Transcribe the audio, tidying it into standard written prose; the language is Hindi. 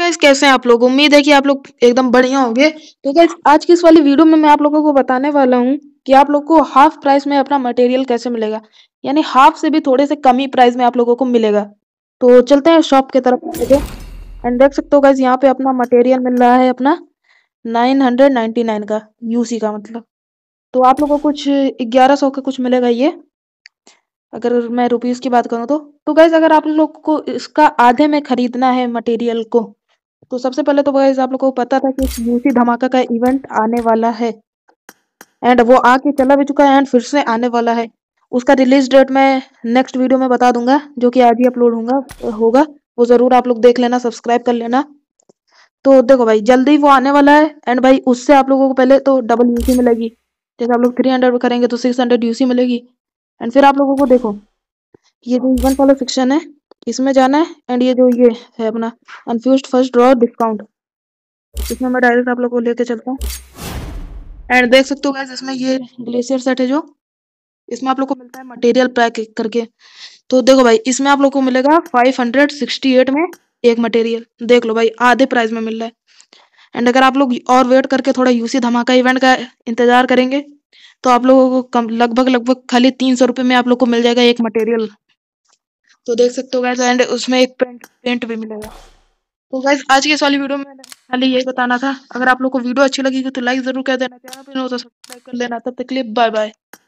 गाइस, कैसे हैं आप लोग? उम्मीद है कि आप लोग एकदम बढ़िया होंगे। तो गाइस, आज की इस वाली वीडियो में मैं आप लोगों को बताने वाला हूँ कि आप लोग को हाफ प्राइस में अपना मटेरियल कैसे मिलेगा। यानी हाफ से भी थोड़े से कम ही प्राइस में आप लोगों को मिलेगा। तो चलते हैं शॉप की तरफ आगे। एंड देख सकते हो गाइस, यहाँ पे अपना मटेरियल मिल रहा है अपना 999 का, यूसी का मतलब। तो आप लोगों को कुछ 1100 का कुछ मिलेगा ये, अगर मैं रुपीस की बात करूँ तो गाइस, अगर आप लोग को इसका आधे में खरीदना है मटेरियल को, तो सबसे पहले तो गाइस आप लोग को पता था कि यूसी धमाका का इवेंट आने वाला है। एंड वो आके चला भी चुका है एंड फिर से आने वाला है। उसका रिलीज डेट मैं नेक्स्ट वीडियो में बता दूंगा, जो कि आज ही अपलोड होगा। वो जरूर आप लोग देख लेना, सब्सक्राइब कर लेना। तो देखो भाई, जल्दी वो आने वाला है। एंड भाई, उससे आप लोगों को पहले तो डबल यूसी मिलेगी। जैसे आप लोग 300 करेंगे तो 600 यूसी मिलेगी। एंड फिर आप लोगों को देखो, ये जो इवेंट वाला सेक्शन है, इसमें जाना है। एंड ये है अपना अनफ्यूज्ड फर्स्ट ड्रॉ डिस्काउंट, इसमें मैं डायरेक्ट आप लोग को लेके चलता हूँ। एंड देख सकते हो गाइस, इसमें ये ग्लेशियर सेट है, जो इसमें आप लोग को मिलता है मटेरियल पैक करके। तो देखो भाई, इसमें आप लोग को मिलेगा 568 में एक मटेरियल। देख लो भाई, आधे प्राइस में मिल रहा है। एंड अगर आप लोग और वेट करके थोड़ा यूसी धमाका इवेंट का इंतजार करेंगे, तो आप लोगों को कम लगभग लगभग खाली 300 रुपये में आप लोग को मिल जाएगा एक मटेरियल। तो देख सकते हो गाइस, एंड उसमें एक पेंट भी मिलेगा। तो गाइस, आज की इस वाली वीडियो में मैंने खाली यही बताना था। अगर आप लोग को वीडियो अच्छी लगी तो लाइक जरूर कर देना, चैनल पर हो तो सब्सक्राइब कर लेना। तब तक के लिए बाय बाय।